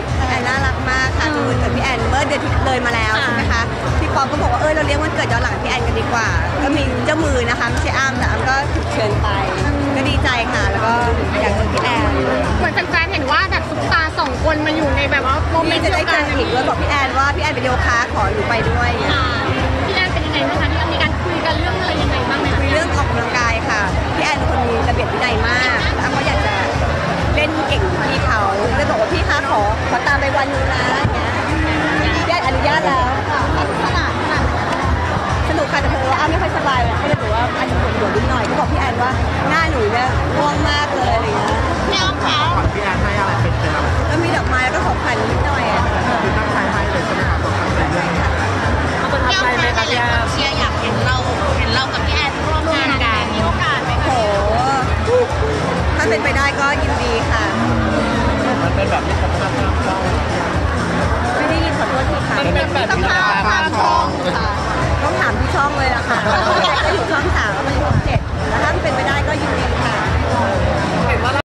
แอนน่ารักมากค่ะคือวันเกิดพี่แอนเมื่อเดือนที่เลยมาแล้วใช่ไหมคะพี่ป๊อปก็บอกว่าเราเลี้ยงวันเกิดย้อนหลังพี่แอนกันดีกว่าก็มีเจ้ามือนะคะไม่ใช่อ้ำแต่อ้ำก็ถูกเชิญไปก็ดีใจค่ะแล้วก็อยากเจอพี่แอนเหมือนแฟนๆเห็นว่าแบบซุปตาสองคนมาอยู่ในแบบว่าโมเมนพี่ต์จะเดีได้ยวเจกันออีกด้วยบอกพี่แอนว่าพี่แอนไปโยคะขอหนูไปด้วยพี่แอนเป็นยังไงบ้างคะที่มีการคุยกันเรื่องอะไรยังไงบ้างไหมคุยเรื่องออกกำลังกายค่ะพี่แอนเป็นคนมีระเบียบวินัยมากแล้วก็อยากจะเล่นเก่งพี่เขาเลยบอกว่าพี่คะขอตามไปวันนึงนะอย่างเงี้ยพี่แอนอนุญาตแล้วขนาดสนุกค่ะแต่เธอว่าอ้าไม่ค่อยสบายก็เลยบอกว่าอาจจะปวดหัวนิดหน่อยก็บอกพี่แอนว่าหน้าหนูเนี่ยง่วงมากเลยอะไรเงี้ยพี่อ้อมคะขวัญพี่แอนให้อะไรเป็นอะไรก็มีดอกไม้แล้วก็ของขวัญนิดหน่อยอะคือตั้งใจให้เลยใช่ไหมครับตั้งใจเรื่องนี้พี่อ้อมคะหลายคนเชียร์อยากเห็นเรากับพี่แอนร่วมงานกันมีโอกาสไหมโหถ้าเป็นไปได้ก็ยินดีค่ะมันเป็นแบบที่สำคัญมากต้องไม่ได้ยินขอโทษทีค่ะมันเป็นแบบที่สำคัญมากช่องค่ะต้องถามที่ช่องเลยล่ะค่ะ